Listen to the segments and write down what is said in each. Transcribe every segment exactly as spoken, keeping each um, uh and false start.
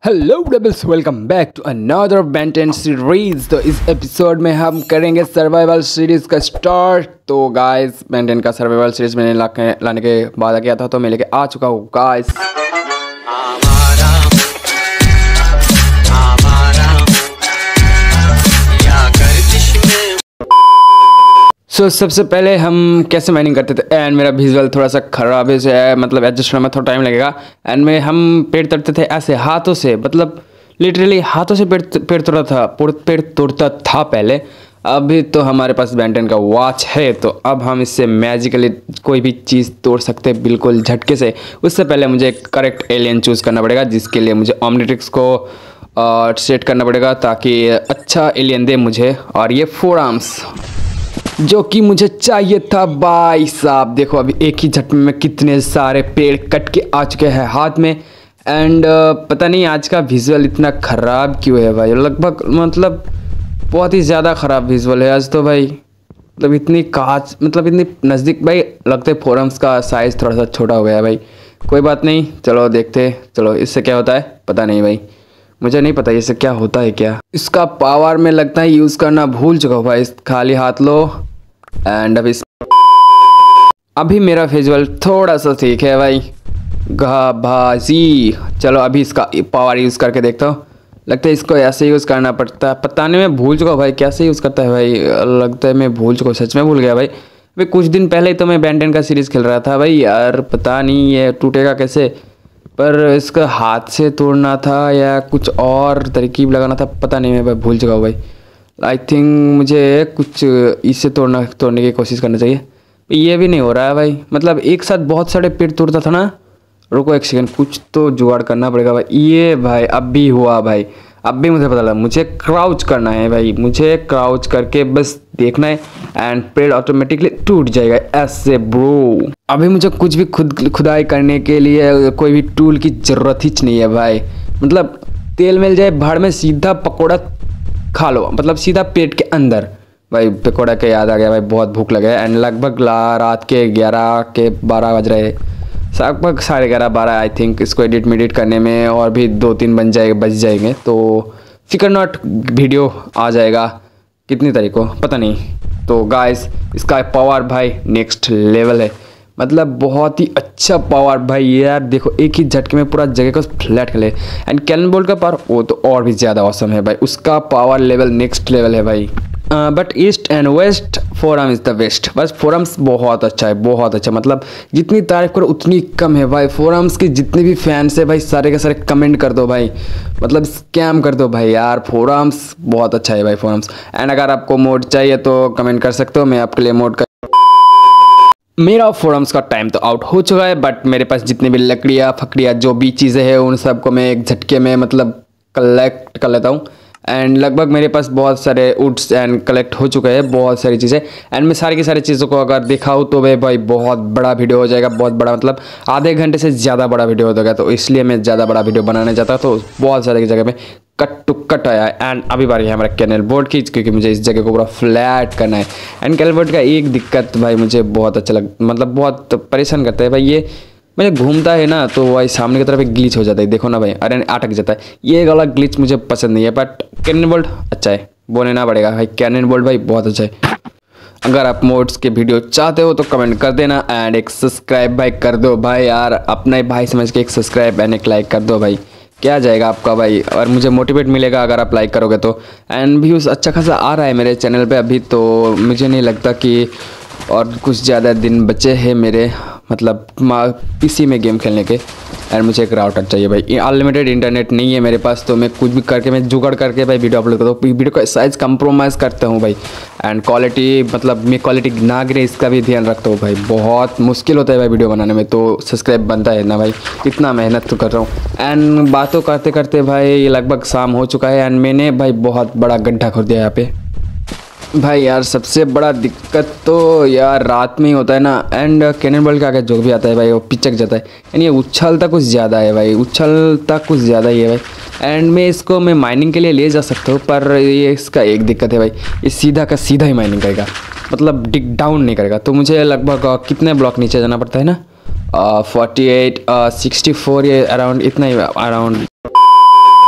Hello doubles, welcome back to another Ben ten series. तो इस episode में हम करेंगे सर्वाइवल सीरीज़ का स्टार्ट। तो गाइस, बेन टेन का सर्वाइवल सीरीज़ मैंने ला के लाने के वादा किया था, तो मैं लेके आ चुका हूँ गाइस। सो so, सबसे पहले हम कैसे माइनिंग करते थे। एंड मेरा विजुअल थोड़ा सा ख़राब है, मतलब एडजस्ट होने में थोड़ा टाइम लगेगा। एंड में हम पेड़ तोड़ते थे ऐसे हाथों से, मतलब लिटरली हाथों से पेड़ पेड़ तोड़ा था पेड़ तोड़ता था पहले। अभी तो हमारे पास बेन टेन का वॉच है, तो अब हम इससे मैजिकली कोई भी चीज़ तोड़ सकते हैं बिल्कुल झटके से। उससे पहले मुझे एक करेक्ट एलियन चूज़ करना पड़ेगा, जिसके लिए मुझे ओमनिट्रिक्स को सेट करना पड़ेगा ताकि अच्छा एलियन दे मुझे। और ये फोर आर्म्स जो कि मुझे चाहिए था भाई साहब। देखो अभी एक ही झटके में कितने सारे पेड़ कट के आ चुके हैं हाथ में। एंड uh, पता नहीं आज का विजुअल इतना ख़राब क्यों है भाई। लगभग मतलब बहुत ही ज़्यादा ख़राब विजुअल है आज तो भाई। मतलब इतनी कांच, मतलब इतनी नज़दीक भाई लगते फोरम्स का साइज़ थोड़ा सा छोटा हो गया है भाई। कोई बात नहीं, चलो देखते। चलो इससे क्या होता है पता नहीं भाई, मुझे नहीं पता इससे क्या होता है। क्या इसका पावर में लगता है यूज़ करना भूल चुका हूँ भाई। खाली हाथ लो। एंड अभी अभी मेरा विजुअल थोड़ा सा ठीक है भाई। घाभाजी, चलो अभी इसका पावर यूज़ करके देखता हूँ। लगता है इसको ऐसे यूज़ करना पड़ता है, पता नहीं मैं भूल चुका हूँ भाई कैसे यूज़ करता है भाई। लगता है मैं भूल चुका हूँ, सच में भूल गया भाई। भाई कुछ दिन पहले ही तो मैं बेन टेन का सीरीज़ खेल रहा था भाई यार। पता नहीं ये टूटेगा कैसे, पर इसका हाथ से तोड़ना था या कुछ और तरकीब लगाना था, पता नहीं मैं भाई भूल चुका हूँ भाई। आई थिंक मुझे कुछ इससे तोड़ना तोड़ने की कोशिश करनी चाहिए। ये भी नहीं हो रहा है भाई, मतलब एक साथ बहुत सारे पेड़ तोड़ता था ना। रुको एक सेकंड, कुछ तो जुगाड़ करना पड़ेगा भाई। ये भाई अब भी हुआ भाई, अब भी मुझे पता लगा। मुझे क्राउच करना है भाई, मुझे क्राउच करके बस देखना है एंड पेड़ ऑटोमेटिकली टूट जाएगा ऐसे ब्रो। अभी मुझे कुछ भी खुद खुदाई करने के लिए कोई भी टूल की ज़रूरत ही नहीं है भाई। मतलब तेल मिल जाए भाड़ में, सीधा पकौड़ा खा लो, मतलब सीधा पेट के अंदर भाई। पकौड़ा के याद आ गया भाई, बहुत भूख लगे। एंड लगभग रात के ग्यारह के बारह बज रहे, लगभग साढ़े ग्यारह बारह आई थिंक। इसको एडिट मेडिट करने में और भी दो तीन बन जाएगा बज जाएंगे, तो फिकर नॉट वीडियो आ जाएगा कितनी तारीख को पता नहीं। तो गाइस इसका पावर भाई नेक्स्ट लेवल है, मतलब बहुत ही अच्छा पावर भाई यार। देखो एक ही झटके में पूरा जगह को फ्लैट कर ले। एंड कैनन बोल्ट का पावर वो तो और भी ज़्यादा औसम है भाई, उसका पावर लेवल नेक्स्ट लेवल है भाई। But east and west forum is the best. बस फोरम्स बहुत अच्छा है, बहुत अच्छा। मतलब जितनी तारीफ करो उतनी कम है भाई। फोरम्स के जितने भी फैंस है भाई, सारे के सारे कमेंट कर दो भाई, मतलब स्कैम कर दो भाई यार। फोरम्स बहुत अच्छा है भाई फोरम्स। एंड अगर आपको मोड चाहिए तो कमेंट कर सकते हो, मैं आपके लिए मोड कर। मेरा फोरम्स का टाइम तो आउट हो चुका है, बट मेरे पास जितनी भी लकड़ियाँ फकड़ियाँ जो भी चीज़ें हैं उन सबको मैं एक झटके में मतलब कलेक्ट कर लेता हूँ। एंड लगभग मेरे पास बहुत सारे वुड्स एंड कलेक्ट हो चुके हैं, बहुत सारी चीज़ें। एंड मैं सारी की सारी चीज़ों को अगर दिखाऊँ तो भाई भाई बहुत बड़ा वीडियो हो जाएगा, बहुत बड़ा, मतलब आधे घंटे से ज़्यादा बड़ा वीडियो हो जाएगा। तो इसलिए मैं ज़्यादा बड़ा वीडियो बनाने चाहता, तो बहुत सारी जगह में कट टू कट आया। एंड अभी बारी है हमारा कैनल बोर्ड की, क्योंकि मुझे इस जगह को पूरा फ्लैट करना है। एंड कैनल बोर्ड का एक दिक्कत भाई मुझे बहुत अच्छा लग, मतलब बहुत परेशान करता है भाई। ये मुझे घूमता है ना तो भाई सामने की तरफ एक ग्लिच हो जाता है, देखो ना भाई, अरे अटक जाता है। ये एक अलग ग्लिच मुझे पसंद नहीं है, बट कैनन बोल्ट अच्छा है, बोलना पड़ेगा भाई। कैनन बोल्ट भाई बहुत अच्छा है। अगर आप मोड्स के वीडियो चाहते हो तो कमेंट कर देना। एंड एक सब्सक्राइब भाई कर दो भाई यार, अपना ही भाई समझ के एक सब्सक्राइब एंड एक लाइक कर दो भाई। क्या जाएगा आपका भाई, और मुझे मोटिवेट मिलेगा अगर आप लाइक करोगे तो। एंड व्यूज़ अच्छा खासा आ रहा है मेरे चैनल पे अभी, तो मुझे नहीं लगता कि और कुछ ज़्यादा दिन बचे हैं मेरे, मतलब पीसी में गेम खेलने के। एंड मुझे एक राउटर चाहिए भाई, अनलिमिटेड इंटरनेट नहीं है मेरे पास, तो मैं कुछ भी करके मैं जुगाड़ करके भाई वीडियो अपलोड करता हूँ। वीडियो का साइज़ कंप्रोमाइज़ करता हूँ भाई। एंड क्वालिटी, मतलब मैं क्वालिटी ना गिरे इसका भी ध्यान रखता हूँ भाई। बहुत मुश्किल होता है भाई वीडियो बनाने में, तो सब्सक्राइब बनता है ना भाई, इतना मेहनत तो कर रहा हूँ। एंड बातों करते करते भाई लगभग शाम हो चुका है। एंड मैंने भाई बहुत बड़ा गड्ढा खोद दिया यहाँ पे भाई यार। सबसे बड़ा दिक्कत तो यार रात में ही होता है ना। एंड कैनन बॉल का आगे जो भी आता है भाई वो पिचक जाता है। एंड ये उछलता कुछ ज़्यादा है भाई, उछलता कुछ ज़्यादा ही है भाई। एंड मैं इसको मैं माइनिंग के लिए ले जा सकता हूँ, पर ये इसका एक दिक्कत है भाई, ये सीधा का सीधा ही माइनिंग करेगा, मतलब डिग डाउन नहीं करेगा। तो मुझे लगभग कितने ब्लॉक नीचे जाना पड़ता है ना, फोर्टी एट सिक्सटी फोर ये अराउंड इतना ही अराउंड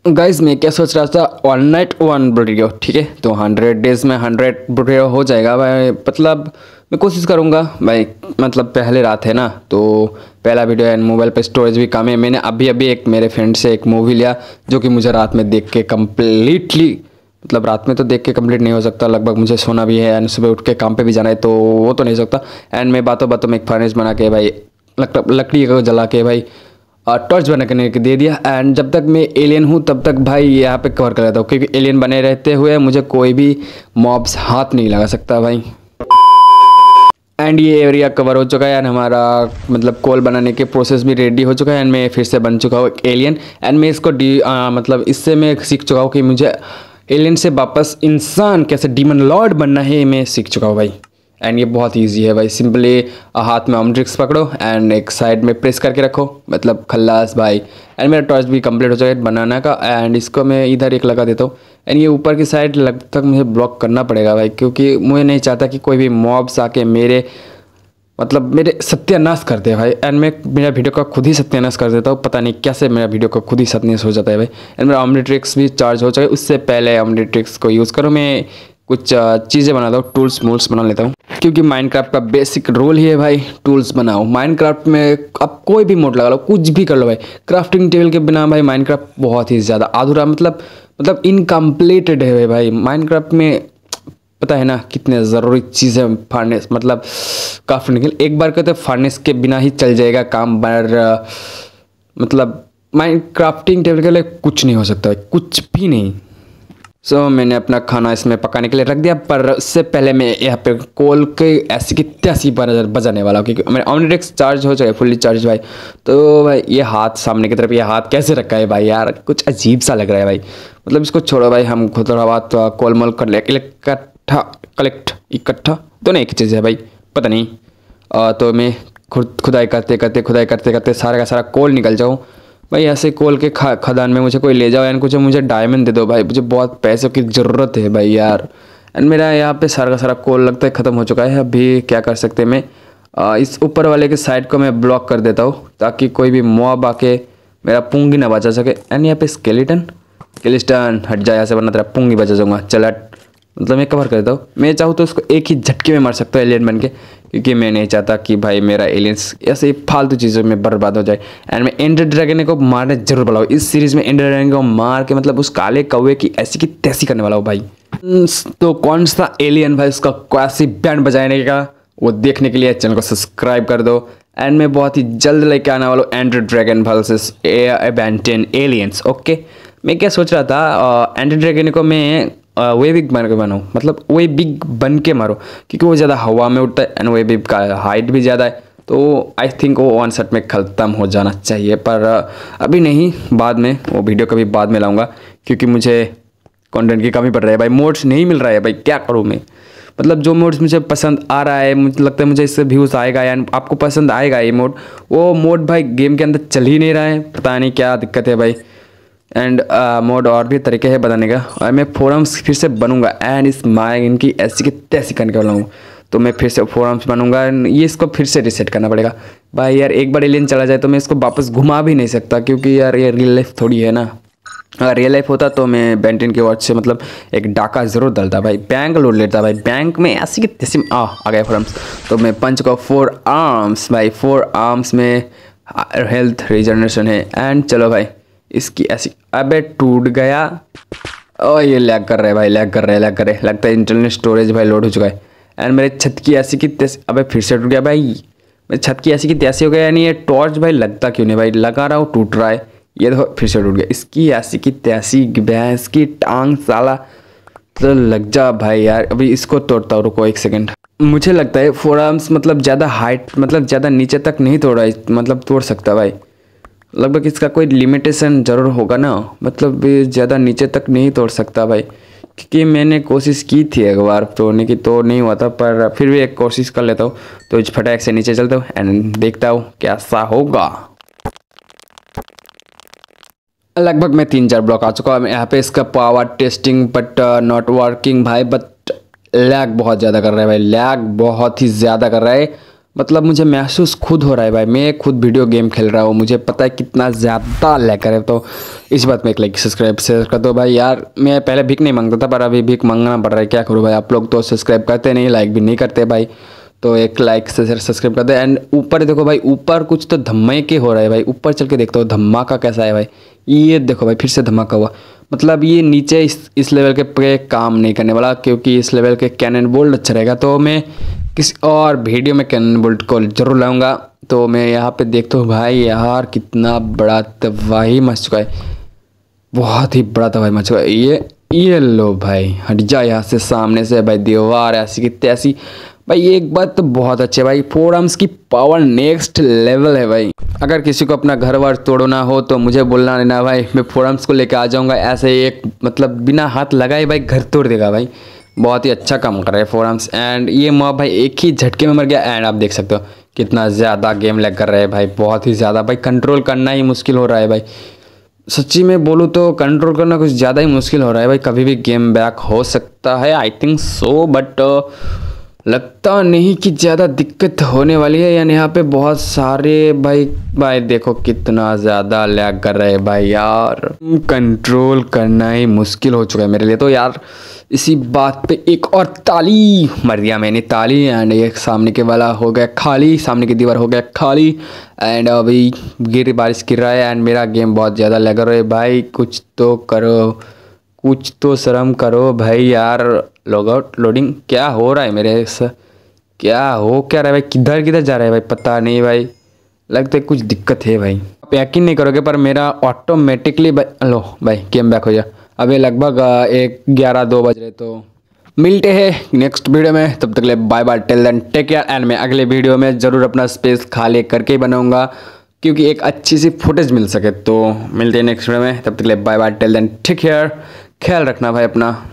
गाइस मैं क्या सोच रहा था, वन नाइट वन वीडियो, ठीक है, तो हंड्रेड डेज में हंड्रेड वीडियो हो जाएगा भाई। मतलब मैं कोशिश करूँगा भाई। मतलब पहले रात है ना, तो पहला वीडियो है, मोबाइल पे स्टोरेज भी कम है। मैंने अभी अभी एक मेरे फ्रेंड से एक मूवी लिया जो कि मुझे रात में देख के कम्प्लीटली, मतलब रात में तो देख के कंप्लीट नहीं हो सकता, लगभग मुझे सोना भी है एंड सुबह उठ के काम पे भी जाना है, तो वो तो नहीं हो सकता। एंड मैं बातों बातों में एक फर्नेस बना के भाई, लकड़ी को जला के भाई टॉर्च बनाने के दे दिया। एंड जब तक मैं एलियन हूँ तब तक भाई यहाँ पे कवर कर लेता हूँ, क्योंकि एलियन बने रहते हुए मुझे कोई भी मॉब्स हाथ नहीं लगा सकता भाई। एंड ये एरिया कवर हो चुका है एंड हमारा मतलब कोल बनाने के प्रोसेस भी रेडी हो चुका है एंड मैं फिर से बन चुका हूँ एक एलियन। एंड मैं इसको डी आ, मतलब इससे मैं सीख चुका हूँ कि मुझे एलियन से वापस इंसान कैसे डीमन लॉर्ड बनना है, मैं सीख चुका हूँ भाई। एंड ये बहुत इजी है भाई, सिंपली हाथ में ऑम्निट्रिक्स पकड़ो एंड एक साइड में प्रेस करके रखो, मतलब खल्लास भाई। एंड मेरा टॉर्च भी कंप्लीट हो जाएगा बनाना का। एंड इसको मैं इधर एक लगा देता हूँ एंड ये ऊपर की साइड लग तक मुझे ब्लॉक करना पड़ेगा भाई, क्योंकि मुझे नहीं चाहता कि कोई भी मॉब्स आके मेरे मतलब मेरे सत्यानाश कर दे भाई। एंड मैं मेरा वीडियो का खुद ही सत्यानाश कर देता हूँ, पता नहीं कैसे मेरा वीडियो का खुद ही सत्यानाश हो जाता है भाई। एंड मेरा ऑम्निट्रिक्स भी चार्ज हो जाए, उससे पहले ऑम्निट्रिक्स को यूज़ करो, मैं कुछ चीज़ें बनाता हूँ, टूल्स मूल्स बना लेता हूँ, क्योंकि माइनक्राफ्ट का बेसिक रूल ही है भाई, टूल्स बनाओ। माइनक्राफ्ट में आप कोई भी मोड लगा लो, कुछ भी कर लो भाई, क्राफ्टिंग टेबल के बिना भाई माइनक्राफ्ट बहुत ही ज़्यादा अधूरा, मतलब मतलब इनकम्प्लीटेड है भाई। माइनक्राफ्ट में पता है ना कितने ज़रूरी चीज़ें, फार्नेस मतलब क्राफ्टिंग के लिए एक बार कहते फार्नेस के बिना ही चल जाएगा काम, पर मतलब माइंड क्राफ्टिंग टेबल के लिए कुछ नहीं हो सकता भाई, कुछ भी नहीं। सो so, मैंने अपना खाना इसमें पकाने के लिए रख दिया, पर उससे पहले मैं यहाँ पे कोल के ऐसी की त्यासी पर बजाने वाला हूँ, क्योंकि मेरा ऑम्निट्रिक्स चार्ज हो जाए फुल्ली चार्ज भाई। तो भाई ये हाथ सामने की तरफ, ये हाथ कैसे रखा है भाई यार, कुछ अजीब सा लग रहा है भाई। मतलब इसको छोड़ो भाई, हम खुद थोड़ा बात कोल मोल कर ले, इकट्ठा कलेक्ट इकट्ठा तो नहीं एक चीज़ है भाई, पता नहीं। आ, तो मैं खुद खुदाई करते करते खुदाई करते करते सारा का सारा कोल निकल जाऊँ भाई। ऐसे कोल के खा खदान में मुझे कोई ले जाओ एंड कुछ मुझे डायमंड दे दो भाई, मुझे बहुत पैसों की ज़रूरत है भाई यार। एंड मेरा यहाँ पे सारा का सारा कोल लगता है ख़त्म हो चुका है। अभी क्या कर सकते हैं, मैं आ, इस ऊपर वाले के साइड को मैं ब्लॉक कर देता हूँ, ताकि कोई भी मॉब आके मेरा पूंगी ना बचा सके। एंड यहाँ पे स्केलेटन स्केलेटन हट जाए, ऐसे वरना तेरा पूंगी बचा जाऊँगा, चल हट। मतलब मैं कवर कर देता हूँ, मैं चाहूँ तो उसको एक ही झटके में मार सकता हूँ एलियन बन के, क्योंकि मैं नहीं चाहता कि भाई मेरा एलियंस ऐसे ही फालतू चीज़ों में बर्बाद हो जाए। एंड मैं एंडर ड्रैगन को मारने जरूर वाला हूँ इस सीरीज़ में, एंडर ड्रैगन को मार के मतलब उस काले कौवे की ऐसी की तैसी करने वाला हूँ भाई। तो कौन सा एलियन भाई उसका कैसी बैंड बजाने का, वो देखने के लिए चैनल को सब्सक्राइब कर दो। एंड मैं बहुत ही जल्द लेके आने वाला हूँ Ender Dragon versus abandon aliens. Okay, मैं क्या सोच रहा था, एंडर ड्रैगन को मैं वे बिग बन के बनाऊँ, मतलब वे बिग बन के मारो, क्योंकि वो ज़्यादा हवा में उड़ता है एंड वे बिग का हाइट भी ज़्यादा है, तो आई थिंक वो वन शॉट में ख़त्म हो जाना चाहिए। पर अभी नहीं, बाद में वो वीडियो कभी बाद में लाऊंगा, क्योंकि मुझे कंटेंट की कमी पड़ रही है भाई, मोड्स नहीं मिल रहा है भाई, क्या करूँ मैं। मतलब जो मोड्स मुझे पसंद आ रहा है, मुझे लगता है मुझे इससे व्यूज़ आएगा या आपको पसंद आएगा ये मोड, वो मोड भाई गेम के अंदर चल ही नहीं रहा है, पता नहीं क्या दिक्कत है भाई। एंड मोड और भी तरीके हैं बताने का, और मैं फोरम्स फिर से बनूंगा एंड इस माय इनकी ऐसी की तैसी करने वाला हूँ, तो मैं फिर से फोरम्स बनूंगा। ये इसको फिर से रिसेट करना पड़ेगा भाई यार, एक बार एलियन चला जाए तो मैं इसको वापस घुमा भी नहीं सकता, क्योंकि यार ये रियल लाइफ थोड़ी है ना। अगर रियल लाइफ होता तो मैं बेंटिन के वॉच से मतलब एक डाका ज़रूर डालता भाई, बैंक लूट लेता भाई, बैंक में ऐसी की तैसी आ आ गए फोरम्स। तो मैं पंच को फोर आर्म्स भाई, फोर आर्म्स में हेल्थ रिजनरेशन है। एंड चलो भाई इसकी ऐसी, अबे टूट गया, ओ ये लैग कर रहा है भाई, लैग कर रहा है लैग कर रहा है लगता है इंटरनेट स्टोरेज भाई लोड हो चुका है। एंड मेरे छत की ऐसी की तैसी, अबे फिर से टूट गया भाई, मेरे छत की ऐसी की तैसी हो गया। यानी ये टॉर्च भाई लगता क्यों नहीं भाई, लगा रहा हूँ टूट रहा है, ये देखो फिर से टूट गया। इसकी ऐसी की तैसी भैंस की टांग साला, तो लग जा भाई यार। अभी इसको तोड़ता हूँ, रुको एक सेकेंड। मुझे लगता है फोर आर्म्स मतलब ज़्यादा हाइट मतलब ज़्यादा नीचे तक नहीं तोड़ा, मतलब तोड़ सकता भाई, लगभग इसका कोई लिमिटेशन ज़रूर होगा ना, मतलब ज़्यादा नीचे तक नहीं तोड़ सकता भाई, क्योंकि मैंने कोशिश की थी एक बार तोड़ने की, तो नहीं हुआ था, पर फिर भी एक कोशिश कर लेता हूँ। तो इस फटाक से नीचे चलता हूँ एंड देखता हूँ कैसा होगा। लगभग मैं तीन चार ब्लॉक आ चुका हूँ यहाँ पे, इसका power testing but not working भाई, बट लैग बहुत ज़्यादा कर रहा है भाई, लैग बहुत ही ज़्यादा कर रहा है। मतलब मुझे महसूस खुद हो रहा है भाई, मैं खुद वीडियो गेम खेल रहा हूँ, मुझे पता है कितना ज़्यादा लैग करे। तो इस बात में एक लाइक सब्सक्राइब शेयर कर दो भाई यार। मैं पहले भीख नहीं मांगता था पर अभी भीख मांगना पड़ रहा है, क्या करूँ भाई। आप लोग तो सब्सक्राइब करते नहीं, लाइक भी नहीं करते भाई, तो एक लाइक से सब्सक्राइब कर दे। एंड ऊपर देखो भाई, ऊपर कुछ तो धमाके हो रहा है भाई, ऊपर चल के देखता हूँ धमाका कैसा है भाई। ये देखो भाई फिर से धमाका हुआ, मतलब ये नीचे इस इस लेवल के पे काम नहीं करने वाला, क्योंकि इस लेवल के कैनन बोल्ट अच्छा रहेगा। तो मैं किसी और वीडियो में कैनन बोल्ट को जरूर लाऊंगा। तो मैं यहाँ पे देखता हूँ भाई यार कितना बड़ा तबाही मच चुका है, बहुत ही बड़ा तबाही मच चुका है। ये ये लो भाई, हट जा यहाँ से, सामने से भाई दीवार ऐसी की तैसी। भाई एक बात तो बहुत अच्छी है भाई, फोर आर्म्स की पावर नेक्स्ट लेवल है भाई। अगर किसी को अपना घर वर तोड़ना हो तो मुझे बोलना नहीं ना भाई, मैं फोर आर्म्स को लेकर आ जाऊंगा, ऐसे एक मतलब बिना हाथ लगाए भाई घर तोड़ देगा भाई। बहुत ही अच्छा काम कर रहा है फोर आर्म्स। एंड ये मॉब भाई एक ही झटके में मर गया। एंड आप देख सकते हो कितना ज़्यादा गेम लैग कर रहा है भाई, बहुत ही ज़्यादा भाई, कंट्रोल करना ही मुश्किल हो रहा है भाई। सच्ची में बोलूँ तो कंट्रोल करना कुछ ज़्यादा ही मुश्किल हो रहा है भाई, कभी भी गेम बैक हो सकता है आई थिंक सो, बट लगता नहीं कि ज़्यादा दिक्कत होने वाली है। यानी यहाँ पे बहुत सारे भाई भाई देखो कितना ज़्यादा लैग कर रहे हैं भाई यार, कंट्रोल करना ही मुश्किल हो चुका है मेरे लिए तो यार। इसी बात पे एक और ताली मर दिया मैंने, ताली। एंड एक सामने के वाला हो गया खाली, सामने की दीवार हो गया खाली। एंड अभी गिर बारिश गिर रहा है एंड मेरा गेम बहुत ज़्यादा लग रहा है भाई। कुछ तो करो, कुछ तो शर्म करो भाई यार। लॉग आउट लोडिंग क्या हो रहा है मेरे से, क्या हो क्या रहा है भाई, किधर किधर जा रहा है भाई पता नहीं भाई, लगता है कुछ दिक्कत है भाई। आप यकीन नहीं करोगे पर मेरा ऑटोमेटिकली भाई, लो भाई गेम बैक हो गया। अभी लगभग एक ग्यारह दो बज रहे, तो मिलते हैं नेक्स्ट वीडियो में, तब तक ले bye bye, till then take care. And मैं अगले वीडियो में ज़रूर अपना स्पेस खाली करके ही बनाऊंगा, क्योंकि एक अच्छी सी फुटेज मिल सके। तो मिलते हैं नेक्स्ट वीडियो में, तब तक ले bye bye, till then take care. ख्याल रखना भाई अपना।